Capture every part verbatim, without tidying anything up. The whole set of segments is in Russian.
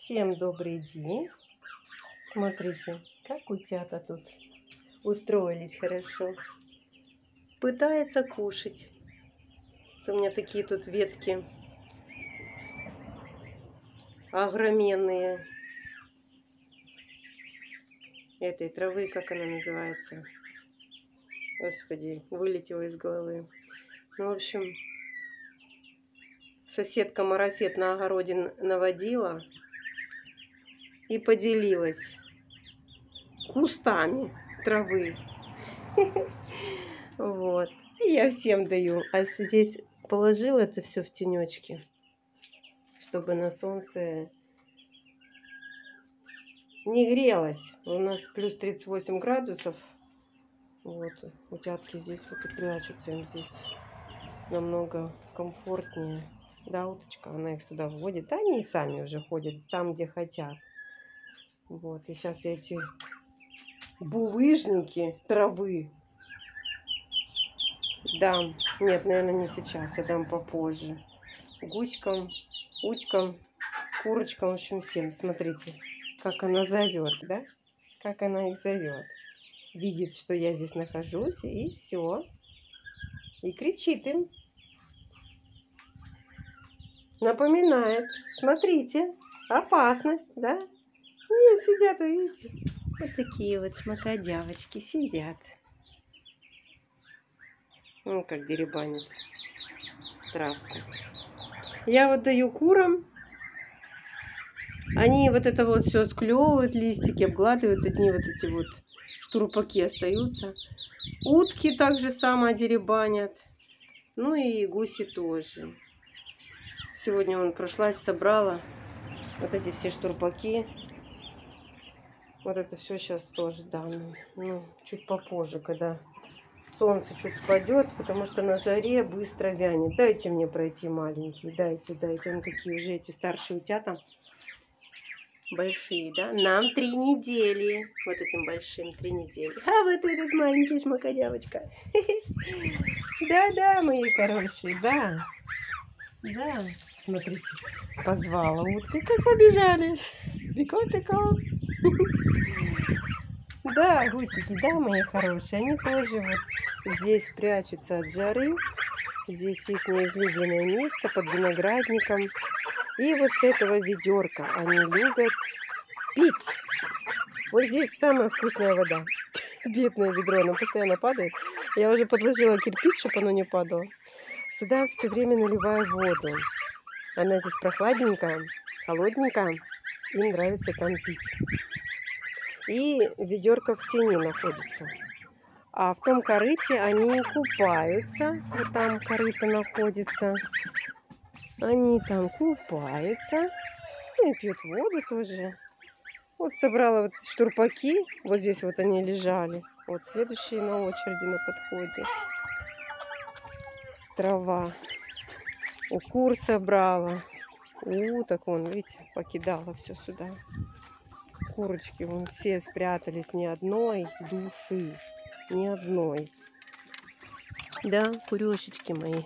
Всем добрый день. Смотрите, как утята тут устроились хорошо. Пытается кушать. У меня такие тут ветки огроменные. Этой травы, как она называется? Господи, вылетела из головы. Ну, в общем, соседка марафет на огороде наводила и поделилась кустами травы. Вот. И я всем даю. А здесь положила это все в тенечки, чтобы на солнце не грелось. У нас плюс тридцать восемь градусов. Вот. Утятки здесь вот и прячутся. Им здесь намного комфортнее. Да, уточка, она их сюда вводит. Да, они и сами уже ходят там, где хотят. Вот. И сейчас эти булыжники травы дам. Нет, наверное, не сейчас. Я дам попозже. Гуськам, утькам, курочкам, в общем, всем. Смотрите, как она зовет, да? Как она их зовет. Видит, что я здесь нахожусь, и все. И кричит им. Напоминает. Смотрите, опасность, да? Не, сидят, вы видите? Вот такие вот шмакодявочки сидят. Ну, как деребанят травку. Я вот даю курам. Они вот это вот все склевывают, листики обгладывают. Одни вот эти вот штурпаки остаются. Утки также само деребанят. Ну и гуси тоже. Сегодня он прошлась, собрала вот эти все штурпаки. Вот это все сейчас тоже дам. Ну, чуть попозже, когда солнце чуть спадет, потому что на жаре быстро вянет. Дайте мне пройти, маленький, дайте, дайте. Он такие уже эти старшие утята. Большие, да? Нам три недели. Вот этим большим три недели. А вот этот маленький шмакодявочка. Да-да, мои хорошие, да. Да. Смотрите, позвала утку. Как побежали. Пико-пико. Да, гусики, да, мои хорошие. Они тоже вот здесь прячутся от жары. Здесь их излюбленное место под виноградником. И вот с этого ведерка они любят пить. Вот здесь самая вкусная вода. Бедное ведро, оно постоянно падает. Я уже подложила кирпич, чтобы оно не падало. Сюда все время наливаю воду. Она здесь прохладненькая, холодненькая. Им нравится там пить. И ведерко в тени находится. А в том корыте они купаются. Вот там корыто находится. Они там купаются. И пьют воду тоже. Вот собрала вот штурпаки. Вот здесь вот они лежали. Вот следующие на очереди на подходе. Трава. У кур собрала. У, так вон, видите, покидала все сюда. Курочки вон все спрятались, ни одной души. Ни одной. Да, курешечки мои.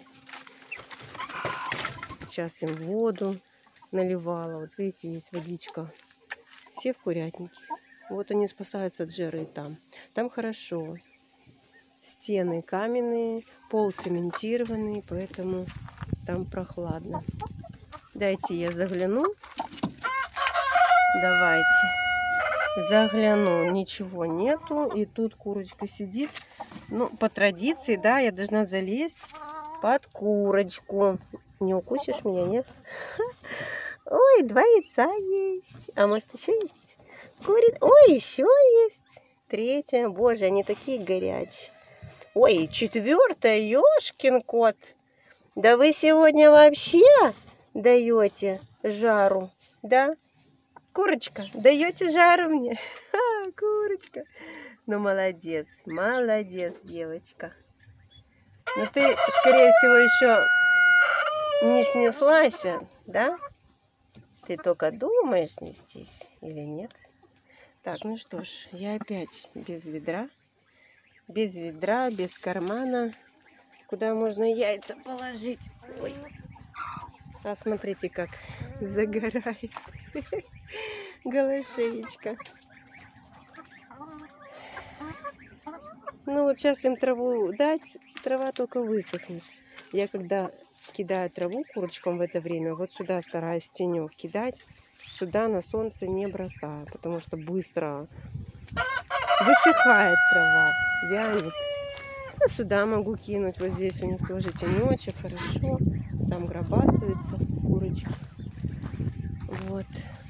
Сейчас им воду наливала. Вот видите, есть водичка. Все в курятнике. Вот они спасаются от жары там. Там хорошо. Стены каменные, пол цементированный, поэтому там прохладно. Дайте я загляну. Давайте. Загляну. Ничего нету. И тут курочка сидит. Ну, по традиции, да, я должна залезть под курочку. Не укусишь меня, нет? Ой, два яйца есть. А может еще есть? Курица. Ой, еще есть. Третья. Боже, они такие горячие. Ой, четвертая. Ёшкин кот. Да вы сегодня вообще даете жару, да? Курочка, даете жару мне? Ха, курочка. Ну, молодец, молодец, девочка. Ну, ты, скорее всего, еще не снеслась, да? Ты только думаешь снестись или нет? Так, ну что ж, я опять без ведра. Без ведра, без кармана. Куда можно яйца положить? Ой. А смотрите, как загорает голошеечка. Ну вот сейчас им траву дать, трава только высохнет. Я когда кидаю траву курочкам в это время, вот сюда стараюсь тенек кидать, сюда на солнце не бросаю, потому что быстро высыхает трава, вянет. А сюда могу кинуть, вот здесь у них тоже тенечек, хорошо, там гробастаются курочки. Вот.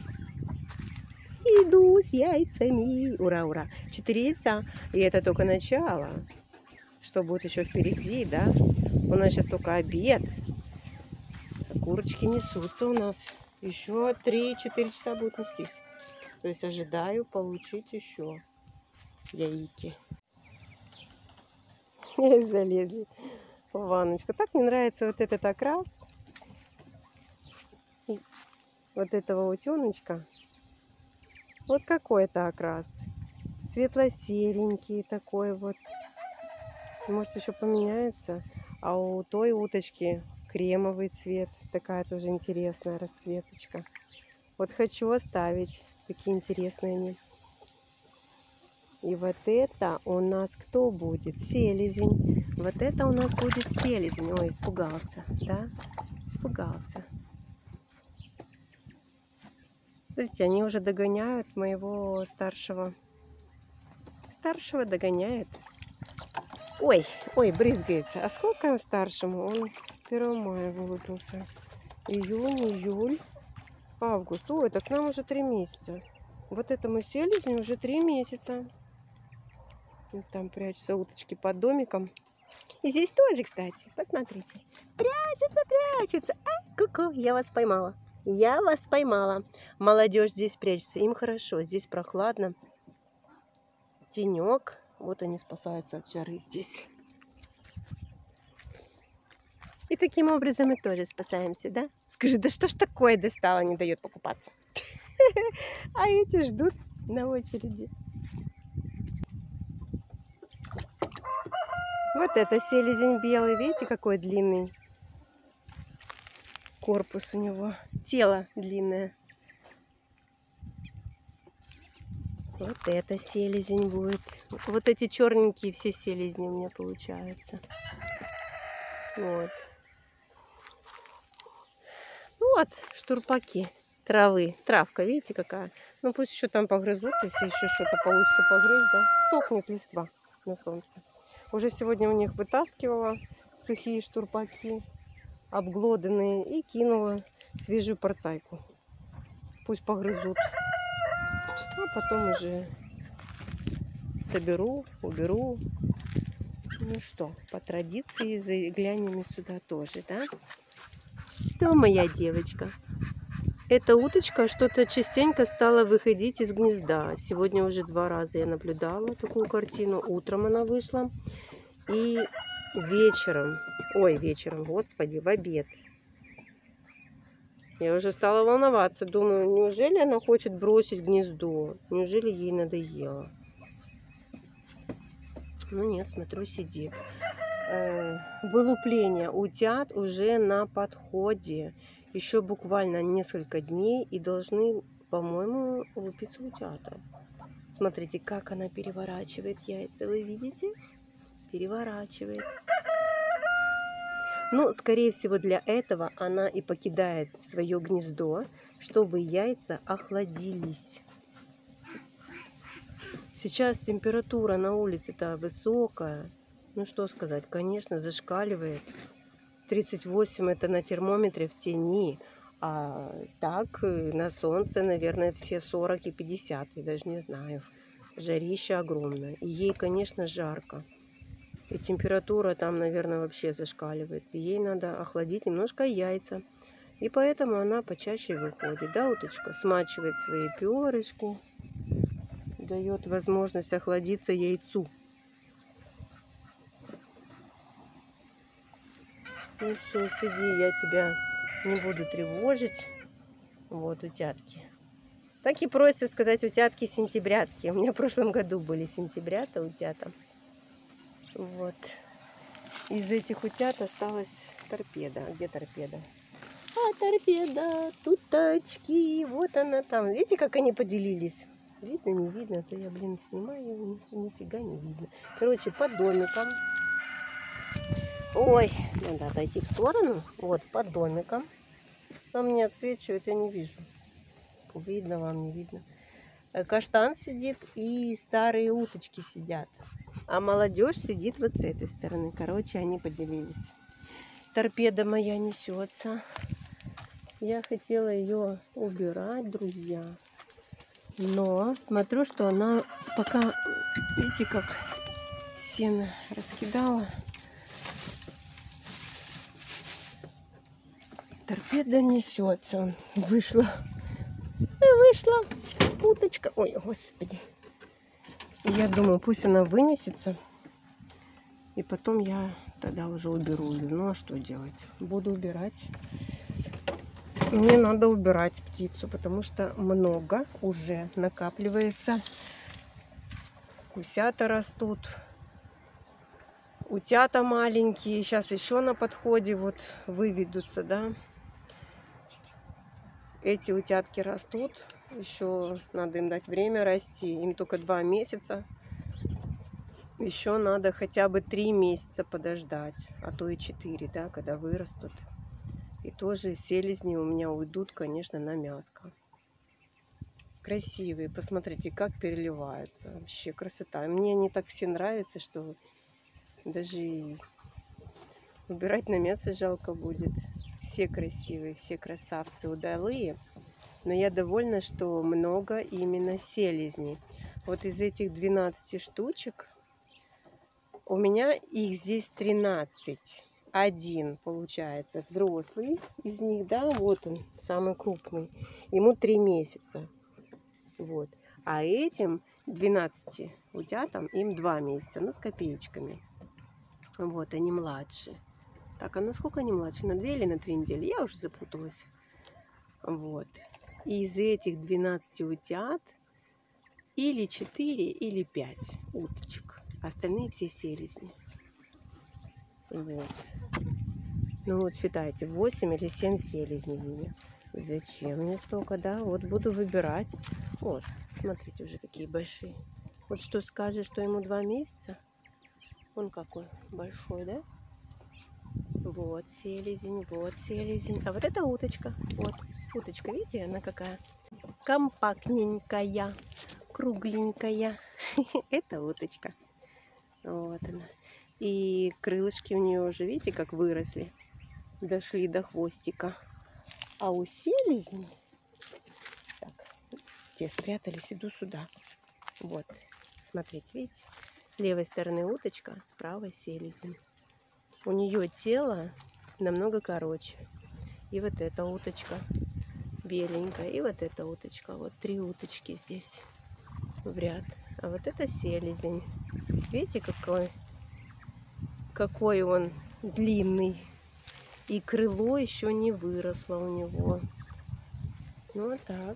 Иду с яйцами. Ура, ура. Четыре яйца. И это только начало. Что будет еще впереди, да? У нас сейчас только обед. А курочки несутся у нас. Еще три-четыре часа будут нестись. То есть ожидаю получить еще яйки. Залезли в ванночку. Так мне нравится вот этот окрас. И вот этого утеночка. Вот какой это окрас. Светло-серенький такой вот. Может, еще поменяется. А у той уточки кремовый цвет. Такая тоже интересная расцветочка. Вот хочу оставить. Какие интересные они. И вот это у нас кто будет? Селезень. Вот это у нас будет селезень. Ой, испугался, да? Испугался. Смотрите, они уже догоняют моего старшего. Старшего догоняют. Ой, ой, брызгается. А сколько им старшему? Он первого мая вылупился. Июнь, июль, август. Ой, так нам уже три месяца. Вот этому селезню уже три месяца. Там прячутся уточки под домиком. И здесь тоже, кстати, посмотрите. Прячется, прячется. А, ку-ку, я вас поймала. Я вас поймала. Молодежь здесь прячется. Им хорошо. Здесь прохладно. Тенек. Вот они спасаются от жары здесь. И таким образом мы тоже спасаемся, да? Скажи, да что ж такое достало, не дает покупаться? А эти ждут на очереди. Вот это селезень белый. Видите, какой длинный корпус у него. Тело длинное. Вот это селезень будет. Вот эти черненькие все селезни у меня получаются. Вот. Вот штурпаки травы. Травка, видите, какая? Ну пусть еще там погрызут, если еще что-то получится погрызть, да? Сохнет листва на солнце. Уже сегодня у них вытаскивала сухие штурпаки, обглоданные, и кинула свежую порцайку. Пусть погрызут. А потом уже соберу, уберу. Ну что, по традиции заглянем сюда тоже, да? Что, моя девочка? Эта уточка что-то частенько стала выходить из гнезда. Сегодня уже два раза я наблюдала такую картину. Утром она вышла. И вечером, ой, вечером, господи, в обед. Я уже стала волноваться. Думаю, неужели она хочет бросить гнездо? Неужели ей надоело? Ну нет, смотрю, сидит. Э, вылупление утят уже на подходе. Еще буквально несколько дней и должны, по-моему, лупиться утята. Смотрите, как она переворачивает яйца. Вы видите? Переворачивает. Ну, скорее всего, для этого она и покидает свое гнездо, чтобы яйца охладились. Сейчас температура на улице-то высокая. Ну, что сказать, конечно, зашкаливает. тридцать восемь это на термометре в тени. А так на солнце, наверное, все сорок и пятьдесят. Я даже не знаю. Жарища огромная. И ей, конечно, жарко. И температура там, наверное, вообще зашкаливает. И ей надо охладить немножко яйца. И поэтому она почаще выходит. Да, уточка? Смачивает свои перышки. Дает возможность охладиться яйцу. Ну все, сиди, я тебя не буду тревожить. Вот утятки. Так и просят сказать утятки-сентябрятки. У меня в прошлом году были сентябрята, утята. Вот. Из этих утят осталась торпеда. Где торпеда? А торпеда, туточки, вот она там. Видите, как они поделились? Видно, не видно, а то я, блин, снимаю, ни, нифига не видно. Короче, по домикам. Ой, надо отойти в сторону. Вот, по домикам. Вам не отсвечивает, я не вижу. Видно вам, не видно. Каштан сидит и старые уточки сидят. А молодежь сидит вот с этой стороны. Короче, они поделились. Торпеда моя несется. Я хотела ее убирать, друзья. Но смотрю, что она пока, видите, как сено раскидала. Торпеда несется. Вышла. Вышла уточка. Ой, господи. Я думаю, пусть она вынесется. И потом я тогда уже уберу ее. Ну а что делать? Буду убирать. Мне надо убирать птицу, потому что много уже накапливается. Гусята растут. Утята маленькие. Сейчас еще на подходе вот выведутся, да. Эти утятки растут. Еще надо им дать время расти. Им только два месяца. Еще надо хотя бы три месяца подождать. А то и четыре, да, когда вырастут. И тоже селезни у меня уйдут, конечно, на мяско. Красивые. Посмотрите, как переливаются. Вообще красота. Мне они так все нравятся, что даже и убирать на мясо жалко будет. Все красивые, все красавцы, удалые. Но я довольна, что много именно селезней. Вот из этих двенадцати штучек у меня их здесь тринадцать. Один, получается, взрослый из них, да, вот он, самый крупный. Ему три месяца. Вот. А этим двенадцати утятам им два месяца, ну, с копеечками. Вот, они младшие. Так, а на сколько они младше? На две или на три недели? Я уже запуталась. Вот. И из этих двенадцати утят или четыре, или пять уточек. Остальные все селезни. Вот. Ну вот считайте, восемь или семь селезней у меня. Зачем мне столько, да? Вот буду выбирать. Вот, смотрите уже какие большие. Вот что скажешь, что ему два месяца. Он какой большой, да? Вот селезень, вот селезень. А вот это уточка. Вот уточка, видите, она какая? Компактненькая, кругленькая. Это уточка. Вот она. И крылышки у нее уже, видите, как выросли. Дошли до хвостика. А у селезней... Так, те спрятались, иду сюда. Вот, смотрите, видите? С левой стороны уточка, с правой селезень. У нее тело намного короче. И вот эта уточка беленькая, и вот эта уточка. Вот три уточки здесь в ряд. А вот это селезень. Видите, какой, какой он длинный. И крыло еще не выросло у него. Ну, вот так.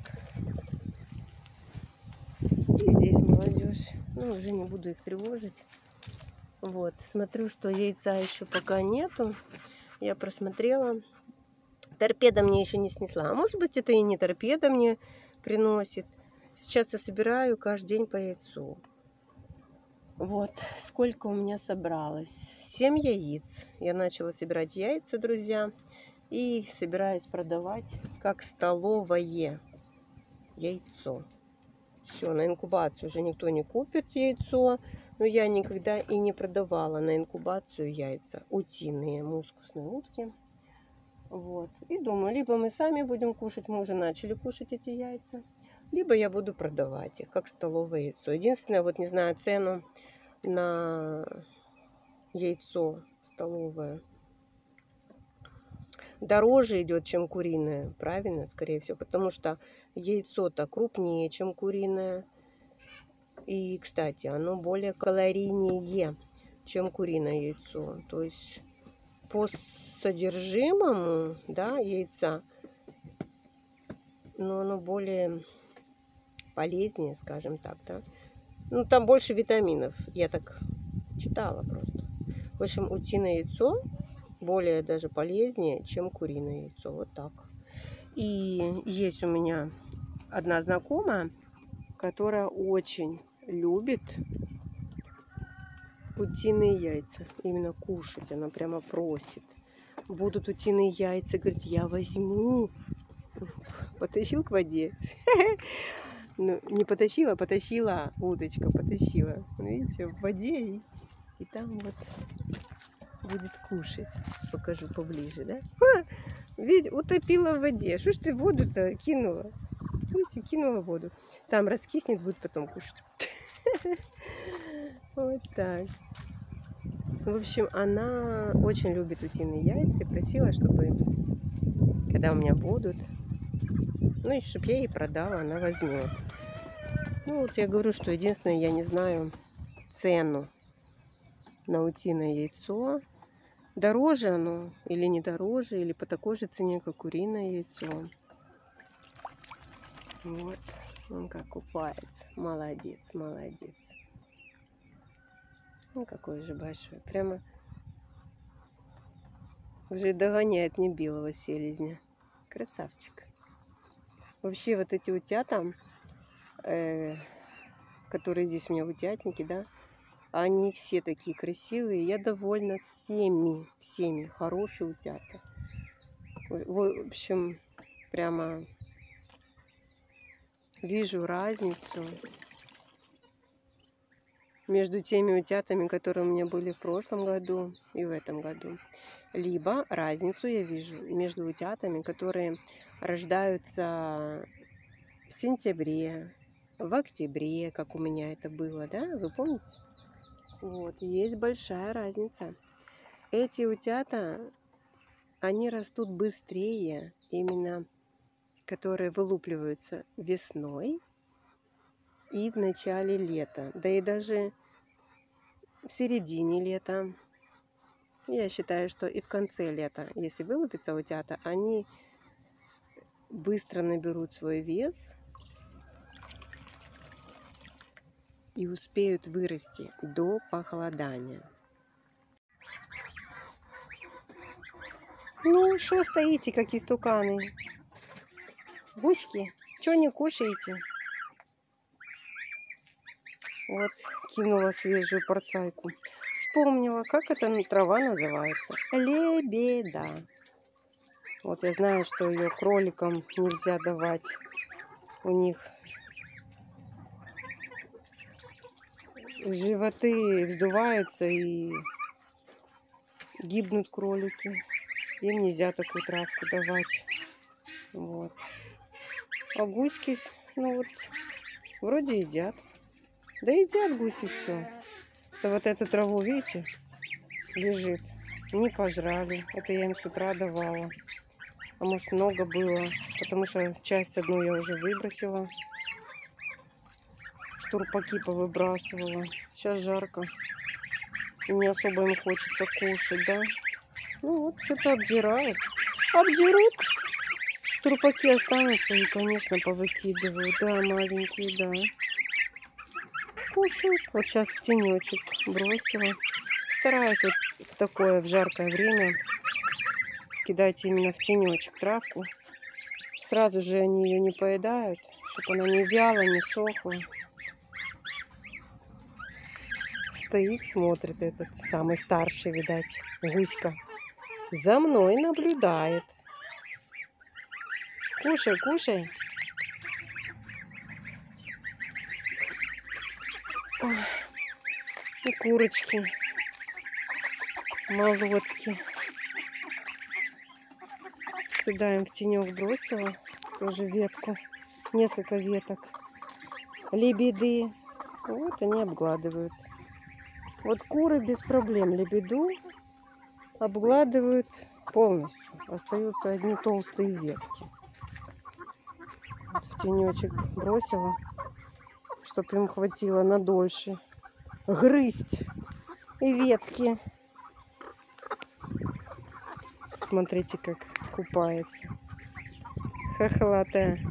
И здесь молодежь. Ну, уже не буду их тревожить. Вот, смотрю, что яйца еще пока нету. Я просмотрела. Торпеда мне еще не снесла. А может быть, это и не торпеда мне приносит. Сейчас я собираю каждый день по яйцу. Вот, сколько у меня собралось. семь яиц. Я начала собирать яйца, друзья. И собираюсь продавать как столовое яйцо. Все, на инкубацию уже никто не купит яйцо. Но я никогда и не продавала на инкубацию яйца. Утиные, мускусные утки. Вот. И думаю, либо мы сами будем кушать, мы уже начали кушать эти яйца, либо я буду продавать их, как столовое яйцо. Единственное, вот не знаю цену на яйцо столовое. Дороже идет, чем куриное, правильно, скорее всего, потому что яйцо-то крупнее, чем куриное. И, кстати, оно более калорийнее, чем куриное яйцо. То есть по содержимому, да, яйца, но оно более полезнее, скажем так, да. Ну, там больше витаминов, я так читала просто. В общем, утиное яйцо более даже полезнее, чем куриное яйцо. Вот так. И есть у меня одна знакомая, которая очень любит утиные яйца. Именно кушать. Она прямо просит. Будут утиные яйца. Говорит, я возьму. Потащил к воде. Ну, не потащила, потащила. Удочка потащила. Видите, в воде. И, и там вот будет кушать. Сейчас покажу поближе, да? Ха! Ведь утопила в воде. Что ж ты воду-то кинула? Видите, кинула воду. Там раскиснет, будет потом кушать. Вот так. В общем, она очень любит утиные яйца и просила, чтобы, когда у меня будут, ну и чтобы я ей продала, она возьмет. Ну вот я говорю, что единственное, я не знаю цену на утиное яйцо. Дороже оно или не дороже, или по такой же цене, как куриное яйцо. Вот, он как купается. Молодец, молодец. Ну, какой же большой. Прямо уже догоняет мне белого селезня. Красавчик. Вообще вот эти утята, э, которые здесь у меня в утятнике, да, они все такие красивые. Я довольна всеми, всеми. Хорошие утята. В общем, прямо вижу разницу между теми утятами, которые у меня были в прошлом году и в этом году. Либо разницу я вижу между утятами, которые рождаются в сентябре, в октябре, как у меня это было, да? Вы помните? Вот, есть большая разница. Эти утята, они растут быстрее, именно которые вылупливаются весной и в начале лета, да и даже в середине лета. Я считаю, что и в конце лета, если вылупятся утята, они быстро наберут свой вес и успеют вырасти до похолодания. Ну, что стоите, как истуканы? Гуськи, что не кушаете? Вот, кинула свежую порцайку. Вспомнила, как эта трава называется. Лебеда. Вот я знаю, что ее кроликам нельзя давать. У них животы вздуваются и гибнут кролики. Им нельзя такую травку давать. Вот. А гуськи, ну вот, вроде едят. Да едят гуси все. Это вот эту траву, видите, лежит. Не пожрали. Это я им с утра давала. А может, много было, потому что часть одну я уже выбросила. Штурпаки повыбрасывала. Сейчас жарко. И не особо им хочется кушать, да? Ну вот, что-то обдирают. Обдерут. Штурпаки останутся и, конечно, повыкидывают. Да, маленькие, да. Кушают. Вот сейчас в тенечек бросила. Стараюсь вот в такое, в жаркое время кидать именно в тенечек травку. Сразу же они ее не поедают, чтобы она не вяла, не сохла. Стоит, смотрит этот самый старший, видать, гуська. За мной наблюдает. Кушай, кушай. Ой. И курочки, молотки. Сюда им в тенек бросила тоже ветку, несколько веток. Лебеды. Вот они обгладывают. Вот куры без проблем лебеду обгладывают полностью. Остаются одни толстые ветки. Вот в тенечек бросила, чтобы им хватило надольше грызть и ветки. Смотрите, как купается. Хохлатая.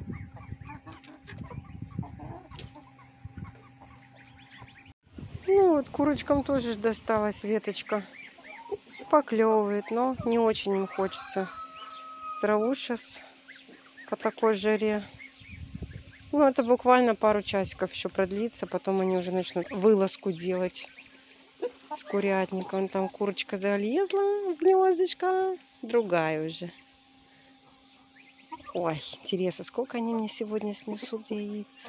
Ну вот, курочкам тоже ж досталась веточка. Поклевывает, но не очень им хочется траву сейчас по такой жаре. Ну, это буквально пару часиков еще продлится, потом они уже начнут вылазку делать с курятником. Там курочка залезла в гнездышко, другая уже. Ой, интересно, сколько они мне сегодня снесут яиц.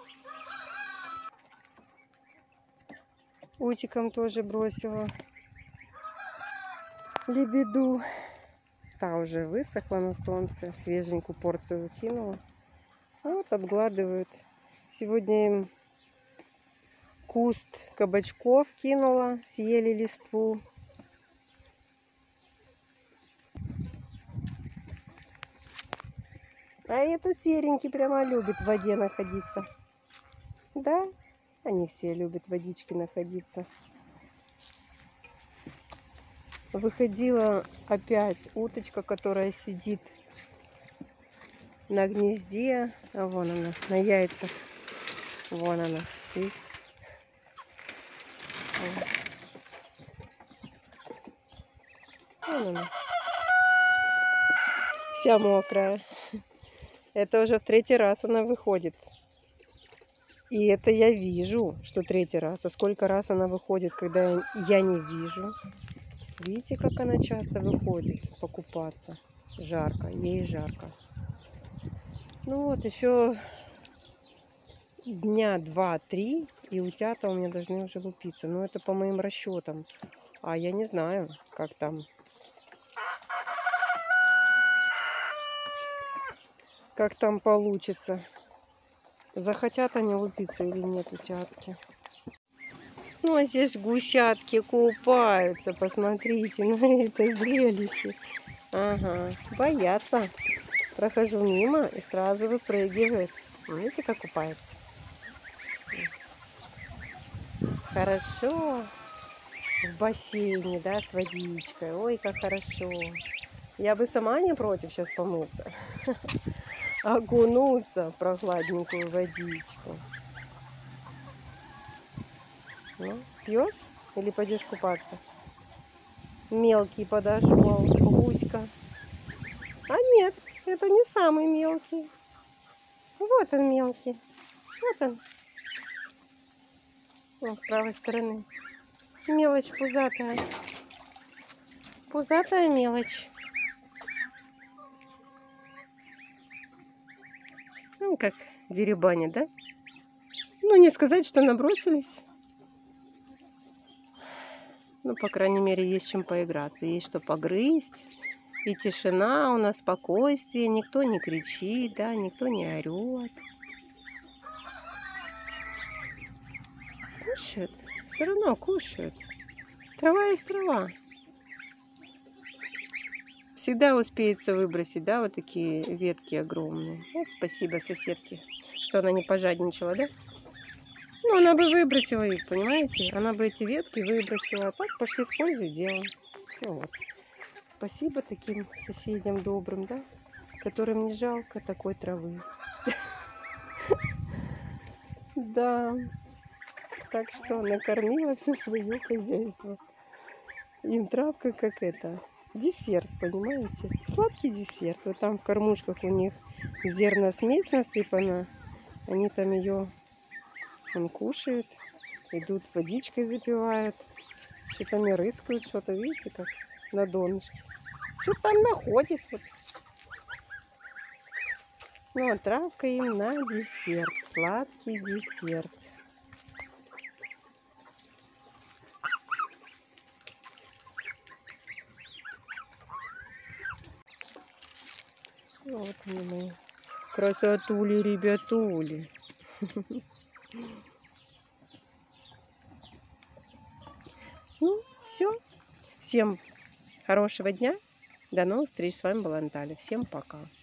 Утиком тоже бросила лебеду. Та уже высохла на солнце, свеженькую порцию выкинула. Вот обгладывают. Сегодня им куст кабачков кинула, съели листву. А этот серенький прямо любит в воде находиться. Да, они все любят в водичке находиться. Выходила опять уточка, которая сидит на гнезде. А вон она, на яйцах. Вон она, видите? Вон она. Вся мокрая. Это уже в третий раз она выходит. И это я вижу, что третий раз. А сколько раз она выходит, когда я не вижу. Видите, как она часто выходит покупаться. Жарко, ей жарко. Ну вот, еще дня два-три, и утята у меня должны уже лупиться. Но это по моим расчетам. А я не знаю, как там. Как там получится. Захотят они лупиться или нет утятки. Ну, а здесь гусятки купаются. Посмотрите на это зрелище. Ага, боятся. Прохожу мимо и сразу выпрыгивает. Видите, как купается. Хорошо. В бассейне, да, с водичкой. Ой, как хорошо. Я бы сама не против сейчас помыться. Окунуться в прохладненькую водичку. Ну, пьешь или пойдешь купаться? Мелкий подошел, гуська. А нет, это не самый мелкий. Вот он мелкий. Вот он. Вон с правой стороны. Мелочь пузатая. Пузатая мелочь. Ну, как деребанит, да? Ну, не сказать, что набросились. Ну, по крайней мере, есть чем поиграться. Есть что погрызть. И тишина у нас, спокойствие. Никто не кричит, да, никто не орет. Кушают. Все равно кушают. Трава есть трава. Всегда успеется выбросить, да, вот такие ветки огромные. Вот спасибо соседке, что она не пожадничала, да? Ну, она бы выбросила их, понимаете? Она бы эти ветки выбросила, а так пошли с пользой дела. Ну, вот. Спасибо таким соседям добрым, да, которым не жалко такой травы. Да. Так что накормила все свое хозяйство. Им травка как это, десерт, понимаете? Сладкий десерт. Вот там в кормушках у них зерносмесь насыпана. Они там ее он кушает, идут водичкой запивают. Что-то не рыскают, что-то, видите, как на донышке. Что-то там находит. Вот. Ну, а травка им на десерт. Сладкий десерт. Вот они мои красотули, ребятули. Ну, все. Всем хорошего дня. До новых встреч. С вами была Наталья. Всем пока.